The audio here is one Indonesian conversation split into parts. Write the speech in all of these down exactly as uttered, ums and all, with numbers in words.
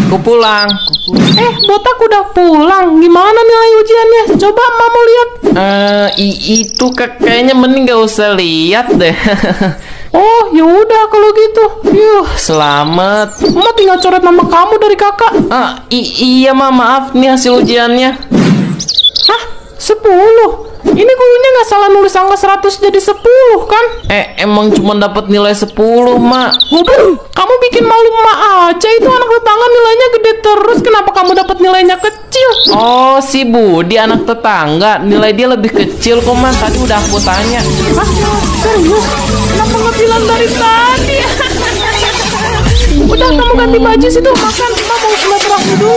Ku pulang. Eh, botak udah pulang. Gimana nilai ujiannya? Coba Mama lihat. Eh, i- itu kak kayaknya mending gak usah lihat deh. Oh, ya udah kalau gitu. Yuh, selamat. Mama tinggal coret nama kamu dari kakak. Ah, i- iya ma, maaf nih hasil ujiannya. Hah? sepuluh? Ini gurunya nggak salah nulis angka seratus jadi sepuluh kan? Eh, emang cuma dapat nilai sepuluh, Mak. Goblok, kamu bikin malu emak aja. Itu anak tetangga nilainya gede terus. Kenapa kamu dapat nilainya kecil? Oh, si Budi anak tetangga, nilai dia lebih kecil kok, Mas. Tadi udah aku tanya. Hah? Serius? Kenapa nggak bilang dari tadi? Udah, kamu ganti baju situ, makan. Mama mau silaturahmi dulu.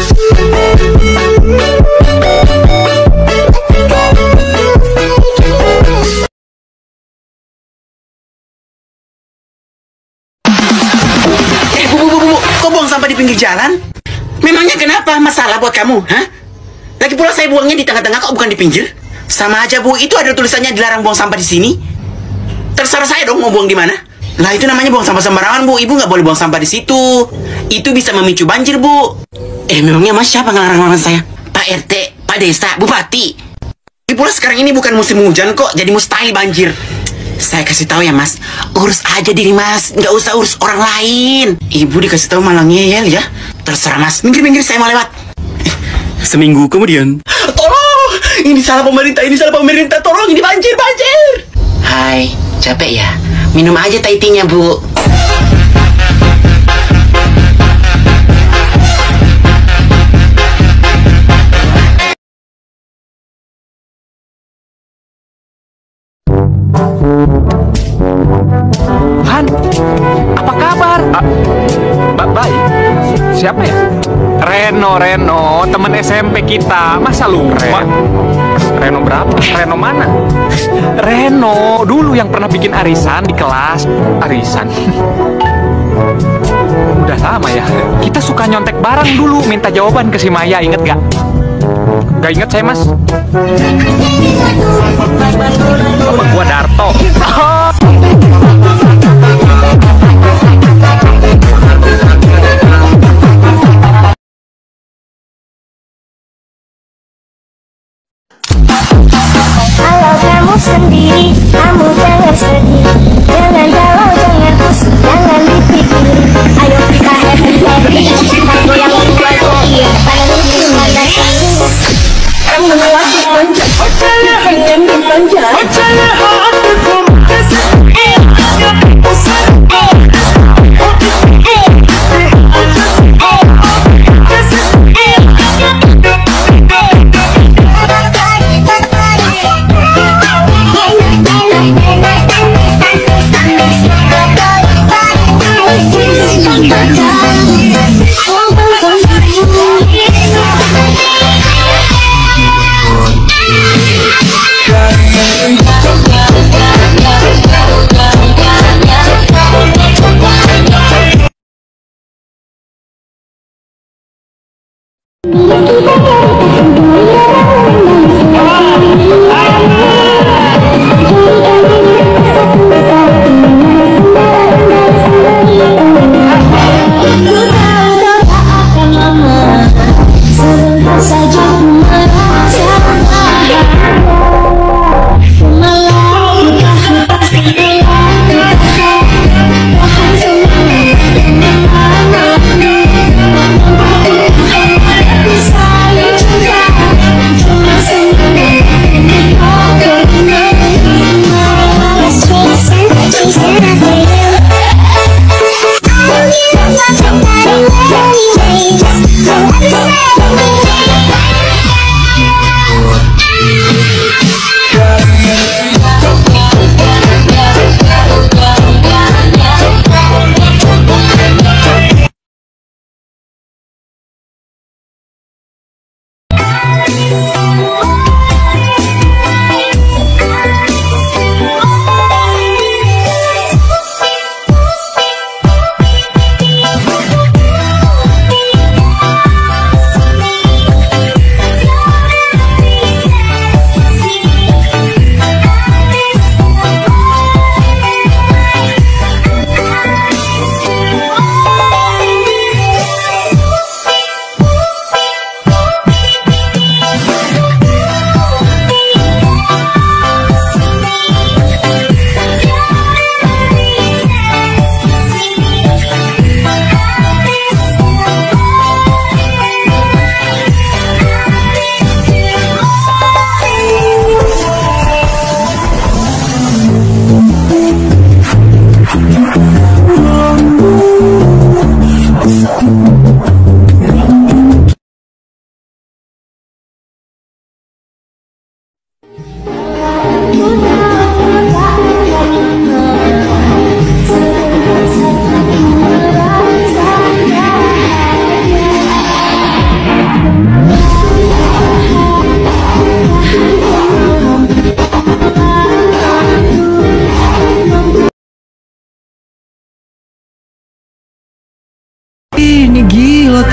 Eh, bu, bu, bu, bu, kok buang sampah di pinggir jalan? Memangnya kenapa? Masalah buat kamu, hah? Lagi pula saya buangnya di tengah-tengah kok bukan di pinggir? Sama aja, Bu. Itu ada tulisannya dilarang buang sampah di sini. Terserah saya dong mau buang di mana. Lah, itu namanya buang sampah sembarangan, Bu. Ibu nggak boleh buang sampah di situ. Itu bisa memicu banjir, Bu. Eh, memangnya Mas siapa ngelarang-larang saya? Pak R T, Pak Desa, Bupati. Lagi pula sekarang ini bukan musim hujan kok, jadi mustahil banjir. Saya kasih tahu ya Mas, urus aja diri Mas, nggak usah urus orang lain. Ibu dikasih tahu malah ngeyel ya. Terserah Mas, minggir-minggir saya mau lewat. Eh, Seminggu kemudian, tolong, ini salah pemerintah, ini salah pemerintah, tolong ini banjir, banjir. Hai, capek ya? Minum aja Thai tea-nya Bu. Han, apa kabar? Ba baik. Siapa ya? Reno, Reno, temen S M P kita. Masa lupa? Reno berapa? Reno mana? Reno, dulu yang pernah bikin arisan di kelas. Arisan. Udah lama ya. Kita suka nyontek bareng dulu, minta jawaban ke si Maya, inget gak? Gak inget saya, Mas. Sama gua Darto. Kalau kamu sendiri, kamu jangan sedih. Jangan galau, jangan pusing, jangan dipikir. Ayo kita happy happy, kita goyang buat goyang. Pada lucu mana kamu wajib manja, dengan dimanja.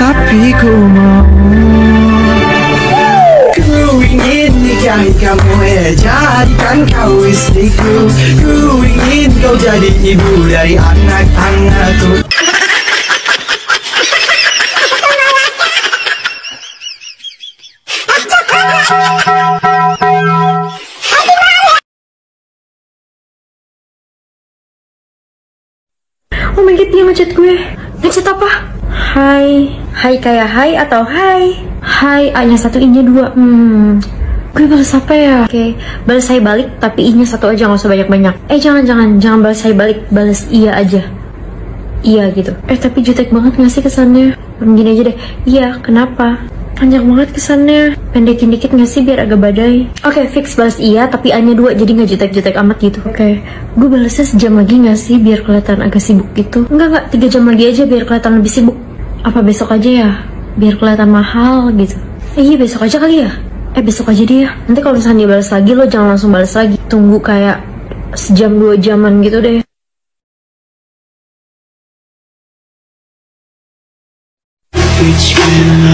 tapi ku mau. Ku ingin nikahi kamu, eh jadikan kau istriku. Ku ingin kau jadi ibu dari anak-anakku. Oh my god, dia ngechat gue. Ngechat apa? Hai. Hai kayak hai atau hai? Hai, A-nya satu, I-nya dua. Hmm. Gue balas apa ya? Oke, okay. Balas saya balik, tapi I-nya satu aja, nggak usah banyak-banyak. Eh, jangan-jangan, jangan balas saya balik, balas iya aja. Iya gitu. Eh, tapi jutek banget nggak sih kesannya? Gini aja deh. Iya, kenapa? Panjang banget kesannya. Pendekin dikit nggak sih biar agak badai? Oke, okay, fix balas iya, tapi A-nya dua, jadi nggak jutek-jutek amat gitu. Oke, okay. Gue balasnya sejam lagi nggak sih biar kelihatan agak sibuk gitu? Enggak, nggak, tiga jam lagi aja biar kelihatan lebih sibuk. Apa besok aja ya? Biar kelihatan mahal gitu. Eh, iya besok aja kali ya? Eh besok aja dia. Nanti kalau misalnya dia balas lagi, lo jangan langsung balas lagi. Tunggu kayak sejam dua jaman gitu deh. Which will